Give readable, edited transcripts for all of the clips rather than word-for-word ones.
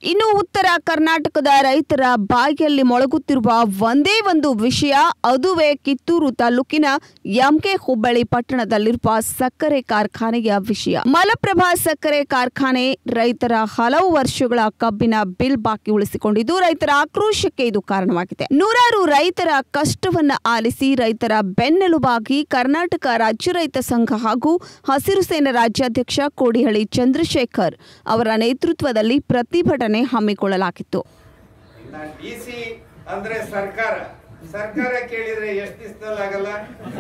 ಇನ್ನು ಉತ್ತರ ಕರ್ನಾಟಕದ ರೈತರ ಬಾಯಿಯಲ್ಲಿ ಮೊಳಗುತ್ತಿರುವ ಒಂದೇ ಒಂದು ವಿಷಯ, ಅದುವೇ ಕಿತ್ತೂರು ತಾಲೂಕಿನ ಎಂಕೆ ಹುಬ್ಬಳ್ಳಿ ಪಟ್ಟಣದಲ್ಲಿರುವ ಸಕ್ಕರೆ ಕಾರ್ಖಾನೆಯ ವಿಷಯ. ಮಲಪ್ರಭಾ ಸಕ್ಕರೆ ಕಾರ್ಖಾನೆ ರೈತರ ಹಲವು ವರ್ಷಗಳ ಕಬ್ಬಿನ ಬಿಲ್ ಬಾಕಿ ಉಳಿಸಿಕೊಂಡಿದ್ದು ರೈತರ ಆಕ್ರೋಶಕ್ಕೆ ಇದು ಕಾರಣವಾಗಿದೆ. ನೂರಾರು ರೈತರ ಕಷ್ಟವನ್ನ ಆಲಿಸಿ ರೈತರ ಬೆನ್ನೆಲುಬಾಗಿ ಕರ್ನಾಟಕ ರಾಜ್ಯ ರೈತ ಸಂಘ ಹಾಗೂ ಹಸಿರು ಸೇನೆ ರಾಜ್ಯಾಧ್ಯಕ್ಷ ಕೋಡಿಹಳ್ಳಿ ಚಂದ್ರಶೇಖರ್ ಅವರ ನೇತೃತ್ವದಲ್ಲಿ ಪ್ರತಿಭಟನೆ ಹಮ್ಮಿಕೊಳ್ಳಲಾಗಿತ್ತು. ಡಿಸಿ ಅಂದ್ರೆ ಸರ್ಕಾರ ಕೇಳಿದ್ರೆ ಎಷ್ಟು ದಿವಸದಲ್ಲಿ ಆಗಲ್ಲ.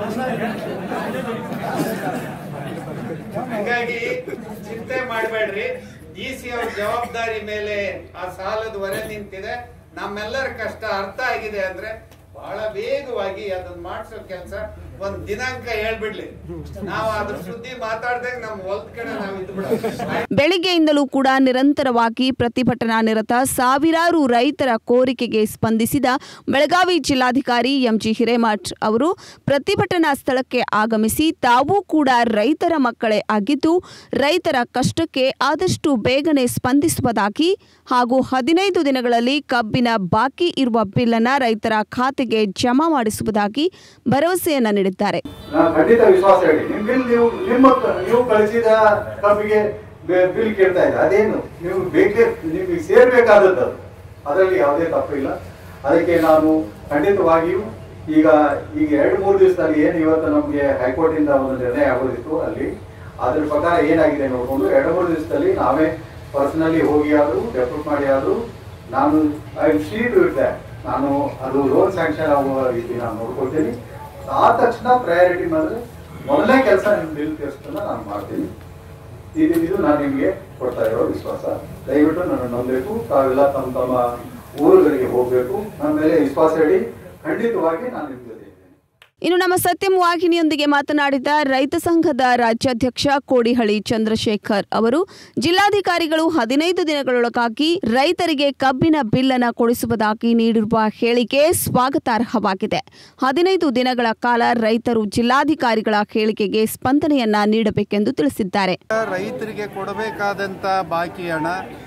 ಹಾಗಾಗಿ ಚಿಂತೆ ಮಾಡಬೇಡ್ರಿ. ಡಿಸಿ ಅವ್ರ ಜವಾಬ್ದಾರಿ ಮೇಲೆ ಆ ಸಾಲದ ಹೊರೆ ನಿಂತಿದೆ. ನಮ್ಮೆಲ್ಲರ ಕಷ್ಟ ಅರ್ಥ ಆಗಿದೆ ಅಂದ್ರೆ ಬಹಳ ವೇಗವಾಗಿ ಅದನ್ನ ಮಾಡಿಸೋ ಕೆಲಸ ಒಂದ್ ದಿನಾಂಕ ಹೇಳ್ಬಿಡ್ಲಿ, ನಾವು ಅದ್ರ ಸುದ್ದಿ ಮಾತಾಡ್ದಾಗ ನಮ್ ಹೊಲದ ಕಡೆ ನಾವು ಇದ್ಬಿಡ. ಬೆಳಿಗ್ಗೆಯಿಂದಲೂ ಕೂಡ ನಿರಂತರವಾಗಿ ಪ್ರತಿಭಟನಾ ನಿರತ ಸಾವಿರಾರು ರೈತರ ಕೋರಿಕೆಗೆ ಸ್ಪಂದಿಸಿದ ಬೆಳಗಾವಿ ಜಿಲ್ಲಾಧಿಕಾರಿ ಎಂಜಿ ಹಿರೇಮಠ್ ಅವರು ಪ್ರತಿಭಟನಾ ಸ್ಥಳಕ್ಕೆ ಆಗಮಿಸಿ ತಾವೂ ಕೂಡ ರೈತರ ಮಕ್ಕಳೇ ಆಗಿದ್ದು ರೈತರ ಕಷ್ಟಕ್ಕೆ ಆದಷ್ಟು ಬೇಗನೆ ಸ್ಪಂದಿಸುವುದಾಗಿ ಹಾಗೂ 15 ದಿನಗಳಲ್ಲಿ ಕಬ್ಬಿನ ಬಾಕಿ ಇರುವ ಬಿಲ್ ಅನ್ನು ರೈತರ ಖಾತೆಗೆ ಜಮಾ ಮಾಡಿಸುವುದಾಗಿ ಭರವಸೆಯನ್ನ ನೀಡಿದ್ದಾರೆ. ಖಂಡಿತ ವಿಶ್ವಾಸ ಹೇಳಿ, ನೀವು ಕಳಿಸಿದ ಕಬ್ಬಿಗೆ ಬಿಲ್ ಕೇಳ್ತಾ ಇದ್ದಾರೆ. ಅದೇನು ನೀವು ನಿಮಗೆ ಸೇರ್ಬೇಕಾದದ್ದು, ಅದರಲ್ಲಿ ಯಾವುದೇ ತಪ್ಪಿಲ್ಲ. ಅದಕ್ಕೆ ನಾನು ಖಂಡಿತವಾಗಿಯೂ ಈಗ 2-3 ದಿವಸದಲ್ಲಿ ಏನು ಇವತ್ತು ನಮಗೆ ಹೈಕೋರ್ಟ್ ಇಂದ ಒಂದು ನಿರ್ಣಯ ಆಗೋದಿತ್ತು, ಅಲ್ಲಿ ಅದ್ರ ಪ್ರಕಾರ ಏನಾಗಿದೆ ನೋಡ್ಕೊಂಡು 2-3 ದಿವಸದಲ್ಲಿ ನಾವೇ ಪರ್ಸನಲಿ ಹೋಗಿ ಆದ್ರೂ ಡೆಪ್ಯೂಟ್ ಮಾಡಿ ಆದ್ರೂ ನಾನು ಶೀಟ್ ಇರುತ್ತೆ, ನಾನು ಅದು ಲೋನ್ ಸ್ಯಾಂಕ್ಷನ್ ಆಗುವ ರೀತಿ ನಾನು ನೋಡ್ಕೊಳ್ತೀನಿ. ಆದ ತಕ್ಷಣ ಪ್ರಯಾರಿಟಿ ಮಾಡಿದ್ರೆ ಮೊದಲನೇ ಕೆಲಸ ನಿಮ್ಮ ಬಿಲ್ ತೀರಿಸೋದನ್ನ ನಾನು ಮಾಡ್ತೀನಿ. ಇದು ನಾನು ನಿಮಗೆ ಕೊಡ್ತಾ ಇರೋ ವಿಶ್ವಾಸ. ದಯವಿಟ್ಟು ನನ್ನ ನಂಬಬೇಕು, ತಾವೆಲ್ಲ ತಮ್ಮ ಊರುಗಳಿಗೆ ಹೋಗ್ಬೇಕು. ನನ್ನ ಮೇಲೆ ವಿಶ್ವಾಸ ಇಡಿ, ಖಂಡಿತವಾಗಿ ನಾನು ನಿಮ್ ಜೊತೆ. ಇನ್ನು ನಮ್ಮ ಸತ್ಯಂ ವಾಹಿನಿಯೊಂದಿಗೆ ಮಾತನಾಡಿದ ರೈತ ಸಂಘದ ರಾಜ್ಯಾಧ್ಯಕ್ಷ ಕೋಡಿಹಳ್ಳಿ ಚಂದ್ರಶೇಖರ್ ಅವರು ಜಿಲ್ಲಾಧಿಕಾರಿಗಳು 15 ದಿನಗಳೊಳಗಾಗಿ ರೈತರಿಗೆ ಕಬ್ಬಿನ ಬಿಲ್ ಅನ್ನು ಕೊಡಿಸುವುದಾಗಿ ನೀಡಿರುವ ಹೇಳಿಕೆ ಸ್ವಾಗತಾರ್ಹವಾಗಿದೆ. 15 ದಿನಗಳ ಕಾಲ ರೈತರು ಜಿಲ್ಲಾಧಿಕಾರಿಗಳ ಹೇಳಿಕೆಗೆ ಸ್ಪಂದನೆಯನ್ನ ನೀಡಬೇಕೆಂದು ತಿಳಿಸಿದ್ದಾರೆ. ರೈತರಿಗೆ ಕೊಡಬೇಕಾದಂತ ಬಾಕಿ ಹಣ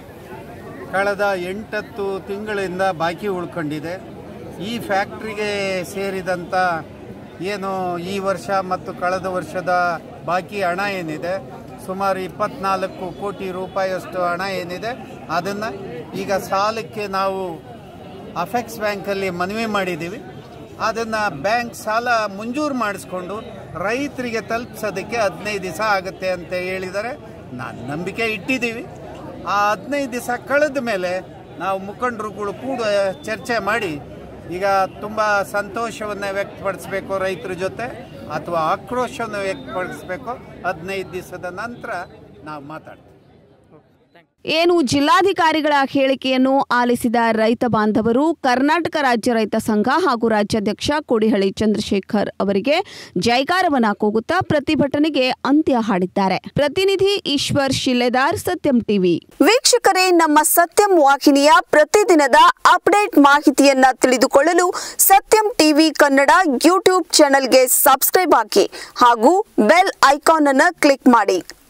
ಕಳೆದ 8-10 ತಿಂಗಳಿಂದ ಬಾಕಿ ಉಳ್ಕೊಂಡಿದೆ. ಈ ಫ್ಯಾಕ್ಟ್ರಿಗೆ ಸೇರಿದಂಥ ಏನು ಈ ವರ್ಷ ಮತ್ತು ಕಳೆದ ವರ್ಷದ ಬಾಕಿ ಹಣ ಏನಿದೆ ಸುಮಾರು 24 ಕೋಟಿ ರೂಪಾಯಿಯಷ್ಟು ಹಣ ಏನಿದೆ ಅದನ್ನು ಈಗ ಸಾಲಕ್ಕೆ ನಾವು ಅಫೆಕ್ಸ್ ಬ್ಯಾಂಕಲ್ಲಿ ಮನವಿ ಮಾಡಿದ್ದೀವಿ. ಅದನ್ನು ಬ್ಯಾಂಕ್ ಸಾಲ ಮಂಜೂರು ಮಾಡಿಸ್ಕೊಂಡು ರೈತರಿಗೆ ತಲುಪಿಸೋದಕ್ಕೆ 15 ದಿವಸ ಆಗುತ್ತೆ ಅಂತ ಹೇಳಿದರೆ ನಾನು ನಂಬಿಕೆ ಇಟ್ಟಿದ್ದೀವಿ. ಆ 15 ದಿವಸ ಕಳೆದ ಮೇಲೆ ನಾವು ಮುಖಂಡರುಗಳು ಕೂಡ ಚರ್ಚೆ ಮಾಡಿ ಈಗ ತುಂಬ ಸಂತೋಷವನ್ನು ವ್ಯಕ್ತಪಡಿಸಬೇಕು ರೈತರ ಜೊತೆ ಅಥವಾ ಆಕ್ರೋಶವನ್ನು ವ್ಯಕ್ತಪಡಿಸಬೇಕು. 15 ದಿವಸದ ನಂತರ ನಾವು ಮಾತಾಡ್ತೀವಿ. ಏನು ಜಿಲ್ಲಾಧಿಕಾರಿಗಳ ಹೇಳಿಕೆಯನ್ನು ಆಲಿಸಿದ ರೈತ ಬಾಂಧವರು ಕರ್ನಾಟಕ ರಾಜ್ಯ ರೈತ ಸಂಘ ಹಾಗೂ ರಾಜ್ಯಾಧ್ಯಕ್ಷ ಕೋಡಿಹಳ್ಳಿ ಚಂದ್ರಶೇಖರ್ ಅವರಿಗೆ ಜೈಕಾರವನ್ನ ಕೂಗುತ್ತಾ ಪ್ರತಿಭಟನೆಗೆ ಅಂತ್ಯ ಹಾಡಿದ್ದಾರೆ. ಪ್ರತಿನಿಧಿ ಈಶ್ವರ್ ಶಿಲೆದಾರ್, ಸತ್ಯಂ ಟಿವಿ. ವೀಕ್ಷಕರೇ, ನಮ್ಮ ಸತ್ಯಂ ವಾಹಿನಿಯ ಪ್ರತಿದಿನದ ಅಪ್ಡೇಟ್ ಮಾಹಿತಿಯನ್ನ ತಿಳಿದುಕೊಳ್ಳಲು ಸತ್ಯಂ ಟಿವಿ ಕನ್ನಡ ಯೂಟ್ಯೂಬ್ ಚಾನೆಲ್ಗೆ ಸಬ್ಸ್ಕ್ರೈಬ್ ಆಗಿ ಹಾಗೂ ಬೆಲ್ ಐಕಾನ್ ಅನ್ನು ಕ್ಲಿಕ್ ಮಾಡಿ.